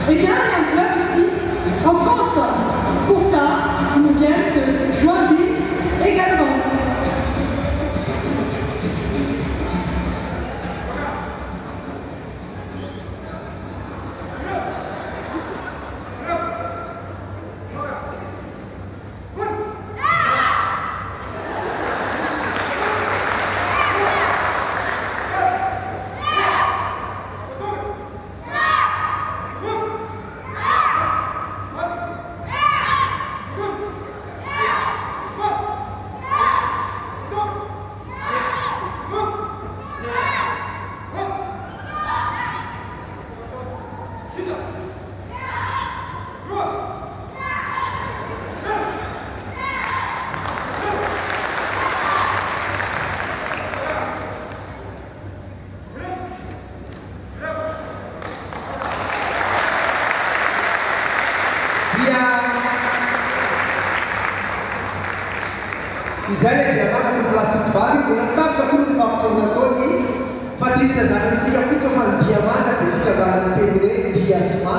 Eh bien, il y a un club ici, en France. Pour ça, ils nous viennent de Joinville également. Izay dia mana tu plastik vali, kuna stampa kun vaksinatori, fatih na sana msika fito fan dia mana tu kita balan tembe dia smart.